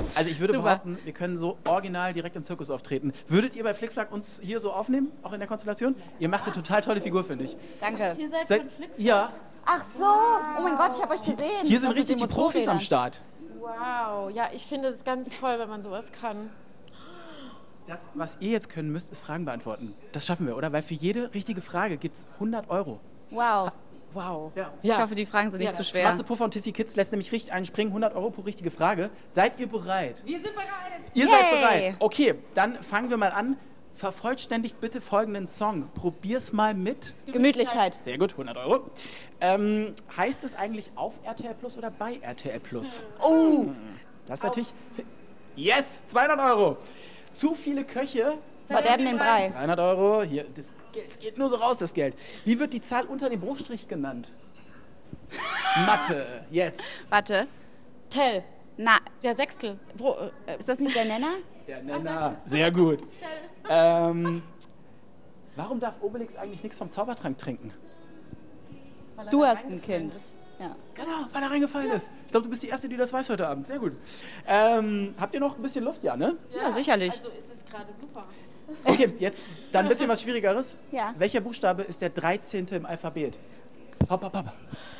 Also ich würde Super. behaupten, wir können so original direkt im Zirkus auftreten. Würdet ihr bei Flickflack uns hier so aufnehmen, auch in der Konstellation? Ihr macht eine total tolle Figur, finde ich. Danke. Ihr seid Seid- von Flickflack? Ja, Ach so, oh mein Gott, ich habe euch gesehen. hier sind Das mit richtig den die Profis am Motorrädern. Start. Wow, ja, ich finde es ganz toll, wenn man sowas kann. Das, was ihr jetzt können müsst, ist Fragen beantworten. Das schaffen wir, oder? Weil für jede richtige Frage gibt es 100 Euro. Wow. Wow. Ja. Ich hoffe, die Fragen sind nicht Ja, zu schwer. Schwarze Puffer und Tissy Kids lässt nämlich richtig einspringen, 100 Euro pro richtige Frage. Seid ihr bereit? Wir sind bereit. Ihr seid Yay. bereit. Okay, dann fangen wir mal an. Vervollständigt bitte folgenden Song. Probier's mal mit. Gemütlichkeit. Sehr gut, 100 Euro. Heißt es eigentlich auf RTL Plus oder bei RTL Plus? Oh! Das ist natürlich... Yes, 200 Euro. Zu viele Köche... Verderben den Brei. 300 Euro. Hier, das Geld geht nur so raus, das Geld. Wie wird die Zahl unter dem Bruchstrich genannt? Mathe, jetzt. Warte. Tell. Na, Ja, Sechstel. ist das nicht der Nenner? Der Nenner. Sehr gut. Warum darf Obelix eigentlich nichts vom Zaubertrank trinken? Du hast ein Kind. Ja. Genau, weil er reingefallen ist. Ich glaube, du bist die Erste, die das weiß heute Abend. Sehr gut. Habt ihr noch ein bisschen Luft? Ja, ne? Ja, sicherlich. Also ist es gerade super. Okay, jetzt dann ein bisschen was Schwierigeres. Ja. Welcher Buchstabe ist der 13. im Alphabet? Hopp, hopp, hopp.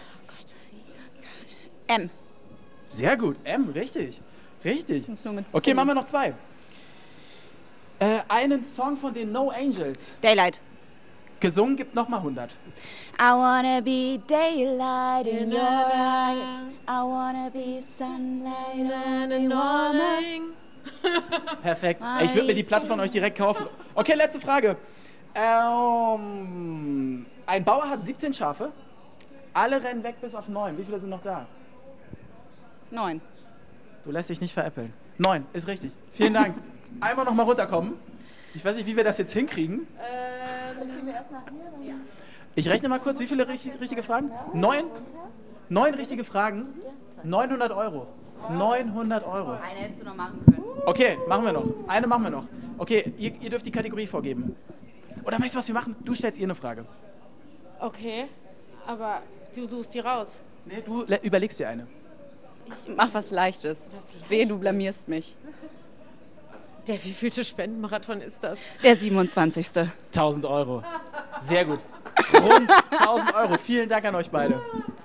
M. Sehr gut. M, richtig. Richtig. Muss nur mit Okay, machen wir noch zwei. Einen Song von den No Angels. Daylight. Gesungen gibt nochmal 100. I wanna be daylight in your eyes. I wanna be sunlight on the morning. Perfekt. Ich würde mir die Platte von euch direkt kaufen. Okay, letzte Frage. Ein Bauer hat 17 Schafe. Alle rennen weg bis auf 9. Wie viele sind noch da? 9. Du lässt dich nicht veräppeln. 9, ist richtig. Vielen Dank. Einmal noch mal runterkommen. Ich weiß nicht, wie wir das jetzt hinkriegen. Ich rechne mal kurz, wie viele richtige Fragen? 9? 9 richtige Fragen. 900 Euro. 900 Euro. Eine hättest du noch machen können. Okay, machen wir noch. Eine machen wir noch. Okay, ihr dürft die Kategorie vorgeben. Oder weißt du, was wir machen? Du stellst ihr eine Frage. Okay, aber du suchst die raus. Nee, du überlegst dir eine. Mach was Leichtes. Wehe, du blamierst mich. Der wievielte Spendenmarathon ist das? Der 27. 1000 Euro. Sehr gut. Rund 1000 Euro. Vielen Dank an euch beide.